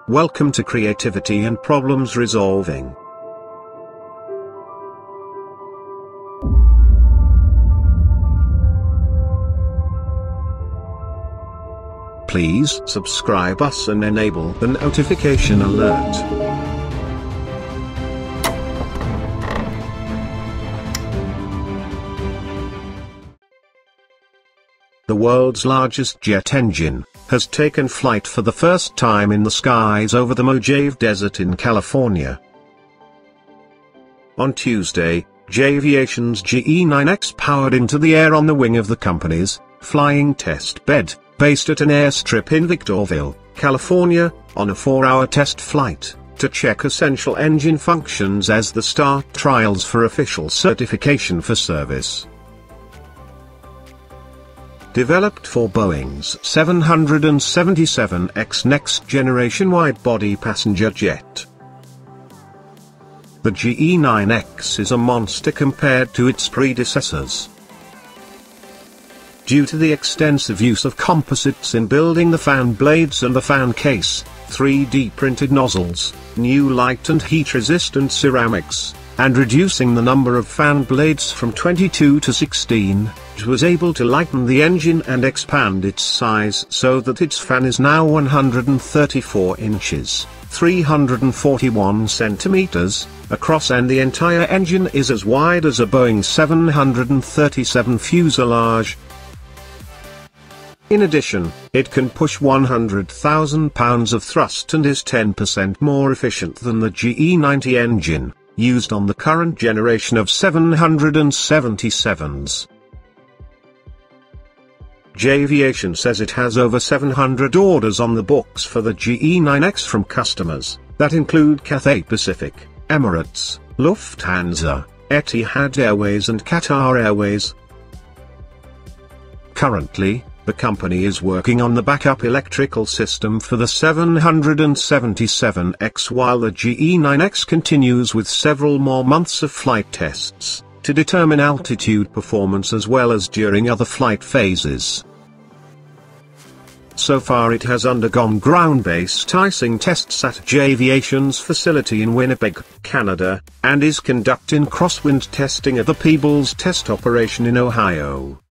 Welcome to Creativity and Problems Resolving. Please subscribe us and enable the notification alert. The world's largest jet engine has taken flight for the first time in the skies over the Mojave Desert in California. On Tuesday, Aviation's GE9X powered into the air on the wing of the company's flying test bed, based at an airstrip in Victorville, California, on a 4-hour test flight, to check essential engine functions as the start trials for official certification for service. Developed for Boeing's 777X next-generation wide-body passenger jet, the GE9X is a monster compared to its predecessors. Due to the extensive use of composites in building the fan blades and the fan case, 3D printed nozzles, new light and heat-resistant ceramics, and reducing the number of fan blades from 22 to 16, it was able to lighten the engine and expand its size so that its fan is now 134 inches, 341 centimeters, across, and the entire engine is as wide as a Boeing 737 fuselage. In addition, it can push 100,000 pounds of thrust and is 10% more efficient than the GE90 engine, used on the current generation of 777s. Aviation says it has over 700 orders on the books for the GE9X from customers, that include Cathay Pacific, Emirates, Lufthansa, Etihad Airways and Qatar Airways. Currently, the company is working on the backup electrical system for the 777X while the GE9X continues with several more months of flight tests, to determine altitude performance as well as during other flight phases. So far it has undergone ground-based icing tests at Aviation's facility in Winnipeg, Canada, and is conducting crosswind testing at the Peebles test operation in Ohio.